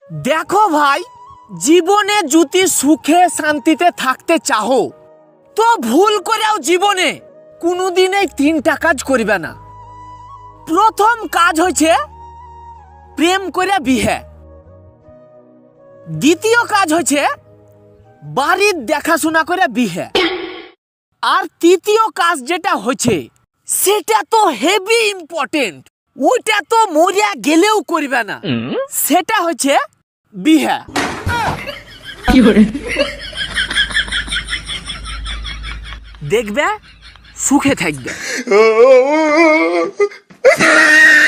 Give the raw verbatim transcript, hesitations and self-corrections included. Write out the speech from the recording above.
দেখো ভাই, জীবনে যদি সুখে শান্তিতে থাকতে চাও তো ভুল করেও জীবনে কোনোদিন এই তিনটা কাজ করবে না। প্রথম কাজ হচ্ছে প্রেম করে বিয়ে, দ্বিতীয় কাজ হচ্ছে বাড়ির দেখাশোনা করে বিয়ে, আর তৃতীয় কাজ যেটা হচ্ছে সেটা তো হেভি ইম্পর্টেন্ট, ওইটা তো মরিয়া গেলেও করবে না, সেটা হচ্ছে বিয়ে। দেখবে সুখে থাকবে।